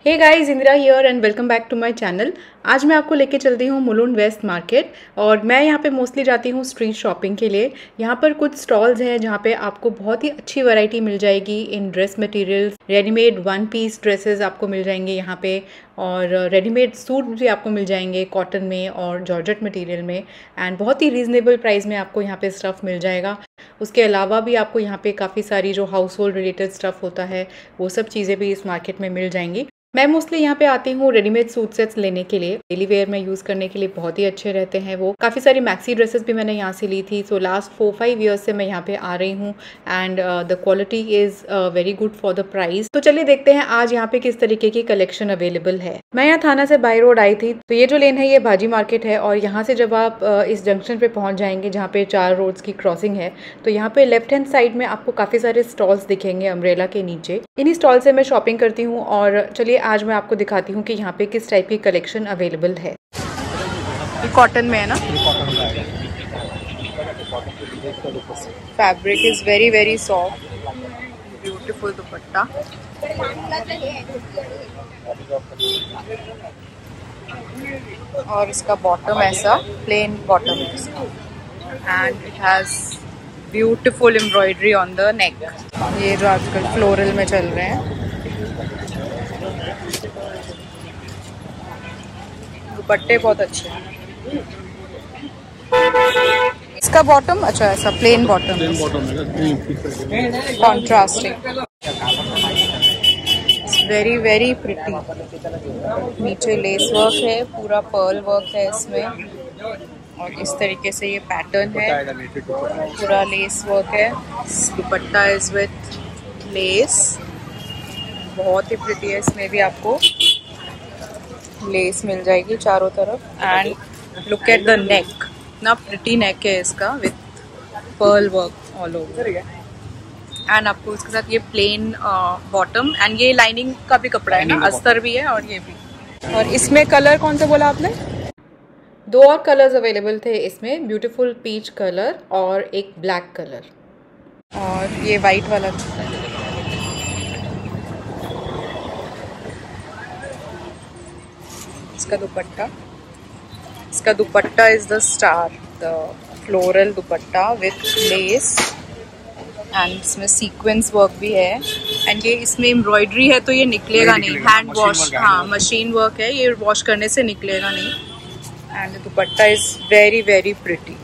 Hey guys, Indira here and welcome back to my channel. आज मैं आपको लेके चलती हूँ मुलुंड वेस्ट मार्केट और मैं यहाँ पे मोस्टली जाती हूँ स्ट्रीट शॉपिंग के लिए। यहाँ पर कुछ स्टॉल्स हैं जहाँ पे आपको बहुत ही अच्छी वैरायटी मिल जाएगी in dress materials. Readymade one piece dresses आपको मिल जाएंगे यहाँ पे और रेडीमेड सूट भी आपको मिल जाएंगे कॉटन में और जॉर्जेट मटेरियल में एंड बहुत ही रीज़नेबल प्राइस में आपको यहाँ पे स्टफ़ मिल जाएगा। उसके अलावा भी आपको यहाँ पे काफ़ी सारी जो हाउस होल्ड रिलेटेड स्टफ़ होता है वो सब चीज़ें भी इस मार्केट में मिल जाएंगी। मैं मोस्टली यहाँ पे आती हूँ रेडीमेड सूट सेट्स लेने के लिए। डेली वेयर में यूज़ करने के लिए बहुत ही अच्छे रहते हैं वो। काफ़ी सारी मैक्सी ड्रेसेस भी मैंने यहाँ से ली थी। सो लास्ट 4-5 ईयर्स से मैं यहाँ पे आ रही हूँ and the quality is very good for the price. तो चलिए देखते हैं आज यहाँ पे किस तरीके की कलेक्शन अवेलेबल है। मैं यहाँ थाना से बाई रोड आई थी। तो ये जो लेन है ये भाजी मार्केट है और यहाँ से जब आप इस जंक्शन पे पहुँच जाएंगे जहाँ पे 4 रोड्स की क्रॉसिंग है तो यहाँ पे लेफ्ट हैंड साइड में आपको काफ़ी सारे स्टॉल्स दिखेंगे अम्ब्रेला के नीचे। इन्हीं स्टॉल से मैं शॉपिंग करती हूँ और चलिए आज मैं आपको दिखाती हूँ कि यहाँ पे किस टाइप की कलेक्शन अवेलेबल है। ये कॉटन में है ना? Fabric is very very soft, beautiful dupatta. और इसका बॉटम ऐसा प्लेन बॉटम है इसका and it has beautiful embroidery on the neck. ये जो आजकल फ्लोरल में चल रहे हैं। दुपट्टे बहुत अच्छे हैं। इसका बॉटम अच्छा ऐसा plain bottom contrasting, very very pretty. नीचे लेस वर्क है, पूरा पर्ल वर्क है इसमें और इस तरीके से ये पैटर्न है, पूरा लेस वर्क है। दुपट्टा इज विथ लेस, बहुत ही प्रिटी है। इसमें भी आपको लेस मिल जाएगी चारों तरफ and look at the neck, ना प्रिटी नेक है इसका with pearl work all over and आपको इसके साथ ये प्लेन बॉटम एंड ये लाइनिंग का भी कपड़ा है ना, अस्तर भी है और ये भी। और इसमें कलर कौन सा बोला आपने? 2 और कलर्स अवेलेबल थे इसमें, ब्यूटीफुल पीच कलर और एक ब्लैक कलर और ये वाइट वाला। इसका dupatta is the star, the floral dupatta with lace and इसमें सीक्वेंस वर्क भी है एंड ये इसमें एम्ब्रॉयडरी है तो ये निकलेगा नहीं, हैंड वॉश, हाँ मशीन वर्क है, ये वॉश करने से निकलेगा नहीं and dupatta is very very pretty.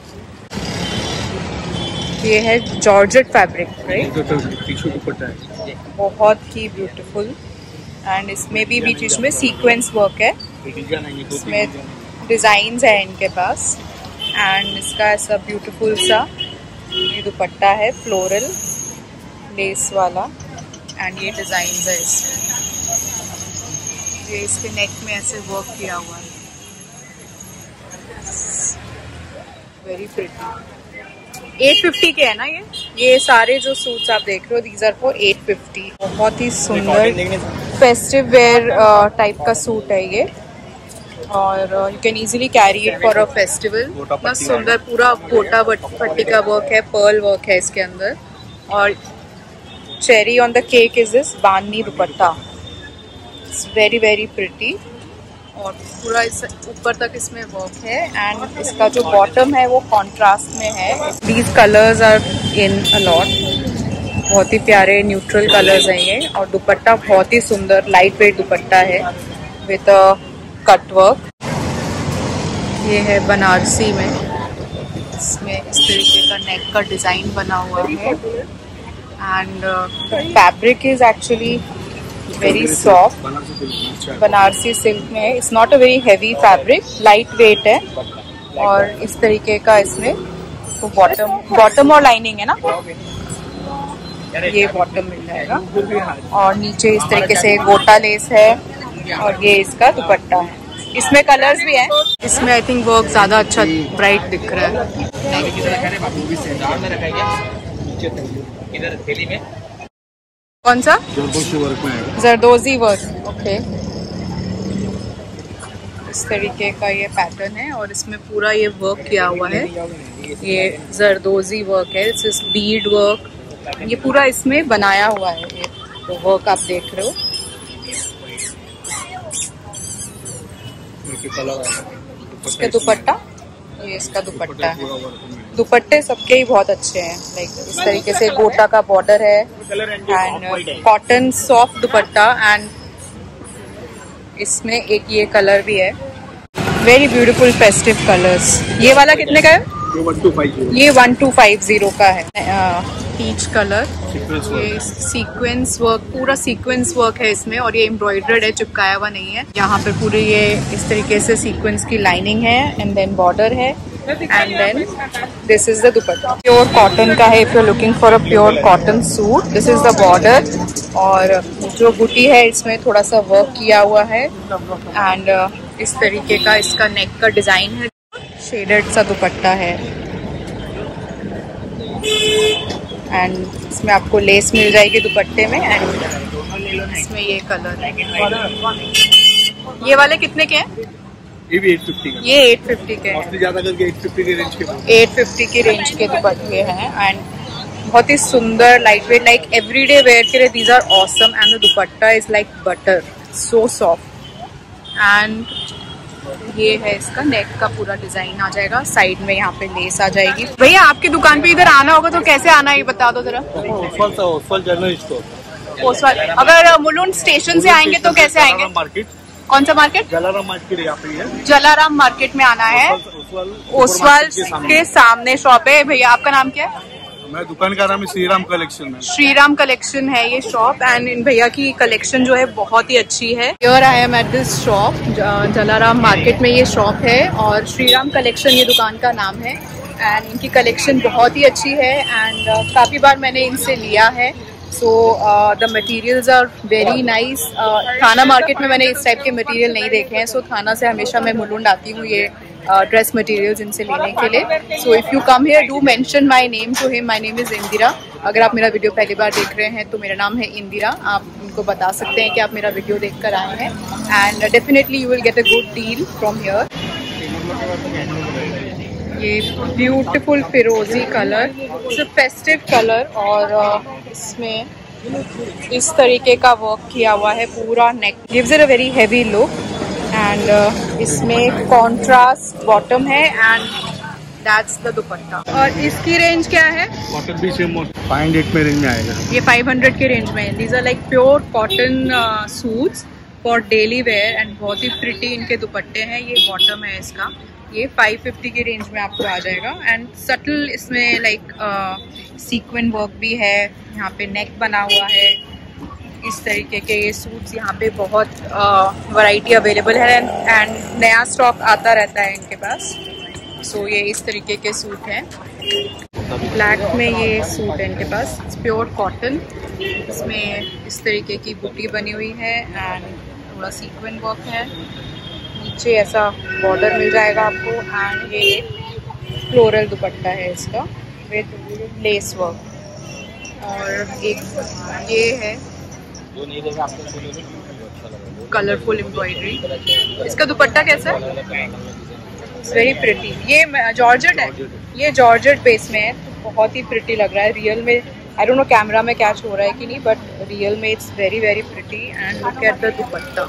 ये है जॉर्जेट फैब्रिक, राइट? बहुत ही ब्यूटीफुल एंड इसमें भी बीच में सीक्वेंस वर्क है, इसमें डिजाइन्स है इनके पास एंड इसका ऐसा ब्यूटीफुल सा ये दुपट्टा है फ्लोरल लेस वाला एंड ये डिजाइन्स है इसमें। ये इसके नेक में ऐसे वर्क किया हुआ है, वेरी प्रिटी। 850 के है ना ये सारे जो सूट्स आप देख रहे हो दीज आर फॉर 850। बहुत ही सुंदर फेस्टिव वेयर टाइप का सूट है ये और you can easily carry it for a festival. इतना सुंदर पूरा कोटा पट्टी का वर्क है, पर्ल वर्क है इसके अंदर और cherry on the cake is this bandhani dupatta, it's very very pretty और पूरा इस ऊपर तक इसमें वर्क है एंड इसका जो बॉटम है वो कॉन्ट्रास्ट में है। These colours are in a lot, बहुत ही प्यारे न्यूट्रल कलर्स हैं ये और दुपट्टा बहुत ही सुंदर लाइट वेट दुपट्टा है विथ कट वर्क। ये है बनारसी में, इसमें इस तरीके का नेक का डिजाइन बना हुआ है and fabric is actually very soft, Banarasi silk में है। It's not a very heavy fabric, light weight है और इस तरीके का इसमें तो बॉटम और लाइनिंग है ना, ये बॉटम मिल जाएगा और नीचे इस तरीके से गोटा लेस है और ये इसका दुपट्टा है। इसमें कलर्स भी हैं, इसमें आई थिंक वर्क ज्यादा अच्छा ब्राइट दिख रहा है। कौन सा? Zardozi work, okay. इस तरीके का ये पैटर्न है और इसमें पूरा ये वर्क किया हुआ है, ये जरदोजी वर्क है, इट्स बीड वर्क, ये पूरा इसमें बनाया हुआ है ये तो वर्क आप देख रहे हो। इसका दुपट्टा, ये इसका दुपट्टा है। दुपट्टे सबके ही बहुत अच्छे हैं, लाइक इस तरीके से गोटा का बॉर्डर है and cotton soft dupatta and इसमें एक ये कलर भी है, वेरी ब्यूटीफुल फेस्टिव कलर्स। ये वाला कितने का है? ये 1250 का है। पीच कलर, ये सीक्वेंस वर्क, पूरा सीक्वेंस वर्क है इसमें और ये एम्ब्रॉयडर्ड है, चिपकाया हुआ नहीं है। यहाँ पे पूरे ये इस तरीके से सीक्वेंस की लाइनिंग है एंड देन बॉर्डर है and then this is the dupatta. Pure cotton का है, if you are looking for a pure cotton suit, this is the border और जो बूटी है इसमें थोड़ा सा वर्क किया हुआ है एंड इस तरीके का इसका नेक का डिजाइन है। शेडेड सा दुपट्टा है एंड इसमें आपको लेस मिल जाएगी दुपट्टे में एंड इसमें ये कलर है। ये वाले कितने के हैं? ये भी 850 का। ये 850 के हैं, ज्यादा करके 850 के रेंज के 850 की रेंज के दुपट्टे हैं एंड बहुत ही सुंदर light weight, like everyday wear के लिए these are awesome and the dupatta is like butter, so soft and ये है इसका नेक का पूरा डिजाइन आ जाएगा, साइड में यहाँ पे लेस आ जाएगी। भैया आपकी दुकान पे इधर आना होगा तो कैसे आना है ये बता दो जरा। Oswal general store. ओसवाल, अगर मुलुंड स्टेशन से आएंगे तो कैसे आएंगे? मार्केट। कौन सा मार्केट? जलाराम मार्केट यहाँ पे है। जलाराम मार्केट में आना है। ओसवाल के सामने शॉप है। भैया आपका नाम क्या है? मैं दुकान का नाम है श्रीराम कलेक्शन है। श्रीराम कलेक्शन है ये शॉप एंड इन भैया की कलेक्शन जो है बहुत ही अच्छी है। Here I am at this shop, Jalaram market में ये शॉप है और श्रीराम कलेक्शन ये दुकान का नाम है एंड इनकी कलेक्शन बहुत ही अच्छी है एंड काफ़ी बार मैंने इनसे लिया है। So the materials are very nice. Thana market में मैंने इस टाइप के मटेरियल नहीं देखे हैं, सो थाना से हमेशा मैं मुलुंड आती हूँ ये ड्रेस मटेरियल्स इनसे लेने के लिए। So if you come here do mention my name to him, my name is Indira. अगर आप मेरा वीडियो पहली बार देख रहे हैं तो मेरा नाम है इंदिरा, आप उनको बता सकते हैं कि आप मेरा वीडियो देख कर आए हैं and definitely you will get a good deal from here. ये ब्यूटीफुल फिरोजी कलर, इट्स फेस्टिव कलर और इसमें इस तरीके का वर्क किया हुआ है, पूरा neck gives it a very heavy look and इसमें कॉन्ट्रास्ट बॉटम है एंड दैट्स द दुपट्टा। और इसकी रेंज क्या है? कॉटन भी सेम 500 में रेंज में आएगा। ये 500 के रेंज में है। These are like pure cotton suits for daily wear and बहुत ही प्रिटी इनके दुपट्टे हैं। ये बॉटम है इसका, ये 550 की रेंज में आपको आ जाएगा एंड सटल इसमें लाइक सीक्वेंट वर्क भी है, यहाँ पे नेक बना हुआ है। इस तरीके के ये सूट्स यहाँ पे बहुत वैरायटी अवेलेबल है एंड नया स्टॉक आता रहता है इनके पास। सो ये इस तरीके के सूट हैं, ब्लैक में ये सूट है इनके पास, प्योर कॉटन। इसमें इस तरीके की बूटी बनी हुई है एंड थोड़ा सीक्वेंट वर्क है, नीचे ऐसा बॉर्डर मिल जाएगा आपको एंड ये फ्लोरल दुपट्टा है इसका विद लेस वर्क। और एक ये है कलरफुल एम्ब्रॉयडरी। इसका दुपट्टा कैसा है? It's very pretty. ये जॉर्जेट है, ये जॉर्जेट बेस में है, तो बहुत ही प्रिटी लग रहा है रियल में। आई डोंट नो कैमरा में कैच हो रहा है कि नहीं, बट रियल में it's very very pretty and look at the dupatta,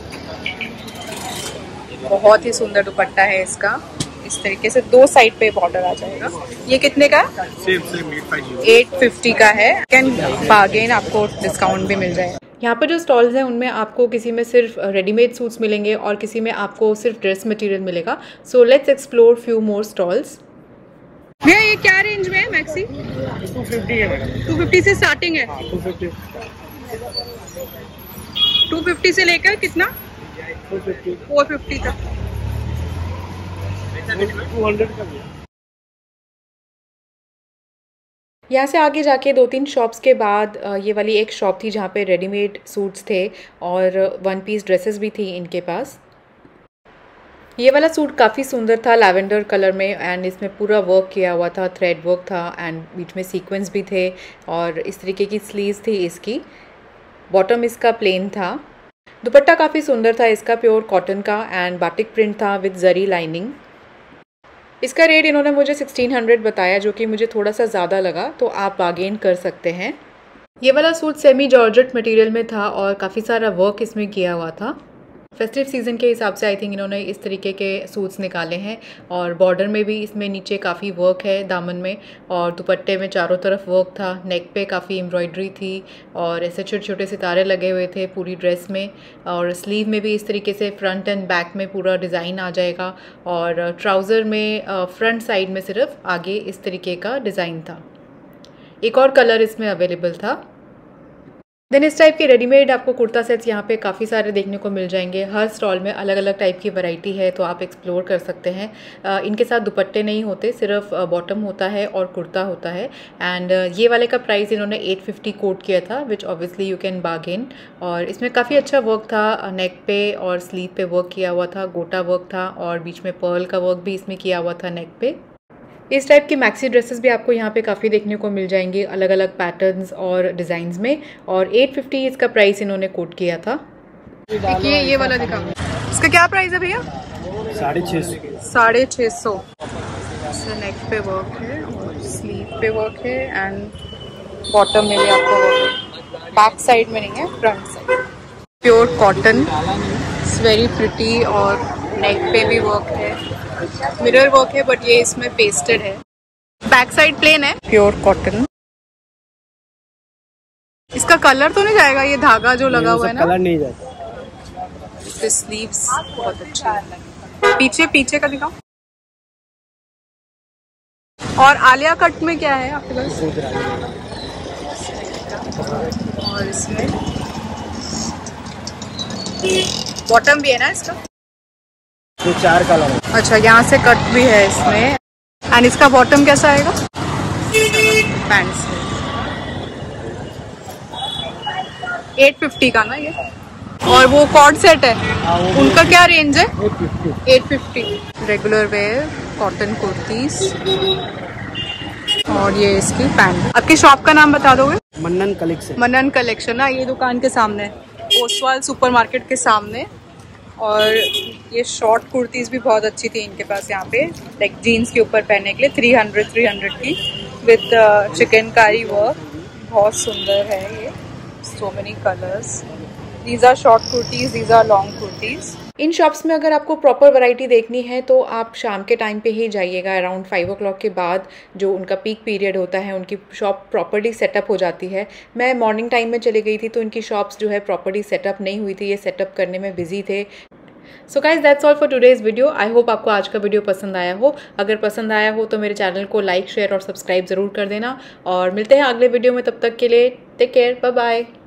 बहुत ही सुंदर दुपट्टा है इसका। इस तरीके से दो साइड पे बॉर्डर आ जाएगा। ये कितने का है? 850 का है। कैन बार्गेन, आपको डिस्काउंट भी मिल जाएगा। यहाँ पर जो स्टॉल्स हैं उनमें आपको किसी में सिर्फ रेडीमेड सूट्स मिलेंगे और किसी में आपको सिर्फ ड्रेस मटेरियल मिलेगा। So let's explore few more stalls. भैया ये क्या रेंज में है? मैक्सी 250 है। 250 से स्टार्टिंग है? 250 से लेकर कितना? 450 तक। 200 का भी। यहाँ से आगे जाके 2-3 शॉप्स के बाद ये वाली एक शॉप थी जहाँ पे रेडीमेड सूट्स थे और 1 पीस ड्रेसेस भी थी इनके पास। ये वाला सूट काफ़ी सुंदर था, लैवेंडर कलर में एंड इसमें पूरा वर्क किया हुआ था, थ्रेड वर्क था एंड बीच में सीक्वेंस भी थे और इस तरीके की स्लीव्स थी इसकी। बॉटम इसका प्लेन था। दुपट्टा काफ़ी सुंदर था इसका, प्योर कॉटन का एंड बाटिक प्रिंट था विद जरी लाइनिंग। इसका रेट इन्होंने मुझे 1600 बताया, जो कि मुझे थोड़ा सा ज़्यादा लगा, तो आप बार्गेन कर सकते हैं। ये वाला सूट सेमी जॉर्जेट मटेरियल में था और काफ़ी सारा वर्क इसमें किया हुआ था। फेस्टिव सीज़न के हिसाब से आई थिंक इन्होंने इस तरीके के सूट्स निकाले हैं और बॉर्डर में भी इसमें नीचे काफ़ी वर्क है दामन में, और दुपट्टे में चारों तरफ वर्क था, नेक पे काफ़ी एम्ब्रॉयडरी थी और ऐसे छोटे छोटे सितारे लगे हुए थे पूरी ड्रेस में, और स्लीव में भी इस तरीके से फ्रंट एंड बैक में पूरा डिज़ाइन आ जाएगा, और ट्राउज़र में फ्रंट साइड में सिर्फ आगे इस तरीके का डिज़ाइन था। एक और कलर इसमें अवेलेबल था। देन इस टाइप के रेडीमेड आपको कुर्ता सेट्स यहाँ पे काफ़ी सारे देखने को मिल जाएंगे। हर स्टॉल में अलग अलग टाइप की वैरायटी है, तो आप एक्सप्लोर कर सकते हैं। इनके साथ दुपट्टे नहीं होते, सिर्फ बॉटम होता है और कुर्ता होता है। एंड ये वाले का प्राइस इन्होंने 850 कोट किया था, which obviously you can bargain. और इसमें काफ़ी अच्छा वर्क था, नेक पे और स्लीव पे वर्क किया हुआ था, गोटा वर्क था, और बीच में पर्ल का वर्क भी इसमें किया हुआ था नेक पे। इस टाइप की मैक्सी ड्रेसेस भी आपको यहाँ पे काफ़ी देखने को मिल जाएंगी अलग अलग पैटर्न्स और डिज़ाइंस में, और 850 इसका प्राइस इन्होंने कोट किया था। देखिए ये वाला दिखा, इसका क्या प्राइस है भैया? 650। नेक पे वर्क है और स्लीव पे वर्क है एंड बॉटम में भी आपको वर्क है, बैक साइड में नहीं है, front side. Pure cotton, it's very pretty, और नेक पे भी वर्क है, मिरर वर्क है, बट ये इसमें पेस्टेड है। बैक साइड प्लेन है, प्योर कॉटन। इसका कलर तो नहीं जाएगा, ये धागा जो लगा हुआ है ना, कलर नहीं जाता। इसके स्लीव्स बहुत अच्छे हैं। पीछे का दिखाओ। और आलिया कट में क्या है आपके पास? और इसमें बॉटम भी है ना इसका? ये 4 कलर है। अच्छा, यहाँ से कट भी है इसमें। एंड इसका बॉटम कैसा आएगा? पैंट्स 850 का ना ये। और वो कॉर्ड सेट है, उनका क्या रेंज है? 850। रेगुलर वेयर कॉटन कुर्तीज, और ये इसकी पैंट। आपकी शॉप का नाम बता दोगे? मन्नन कलेक्शन। मन्नन कलेक्शन ना, ये दुकान के सामने है, ओसवाल सुपरमार्केट के सामने। और ये शॉर्ट कुर्तीज़ भी बहुत अच्छी थी इनके पास यहाँ पे, लाइक जीन्स के ऊपर पहनने के लिए। 300 की विद चिकनकारी वर्क, बहुत सुंदर है ये। So many colours. These are short kurtis, these are long kurtis. इन शॉप्स में अगर आपको प्रॉपर वैरायटी देखनी है तो आप शाम के टाइम पे ही जाइएगा, अराउंड 5 o'clock के बाद, जो उनका पीक पीरियड होता है, उनकी शॉप प्रॉपर्ली सेटअप हो जाती है। मैं मॉर्निंग टाइम में चली गई थी तो इनकी शॉप्स जो है प्रॉपर्ली सेटअप नहीं हुई थी, ये सेटअप करने में बिजी थे। So guys that's all for today's video. I hope आपको आज का वीडियो पसंद आया हो। अगर पसंद आया हो तो मेरे चैनल को लाइक, शेयर और सब्सक्राइब ज़रूर कर देना, और मिलते हैं अगले वीडियो में। तब तक के लिए टेक केयर, बाय बाय।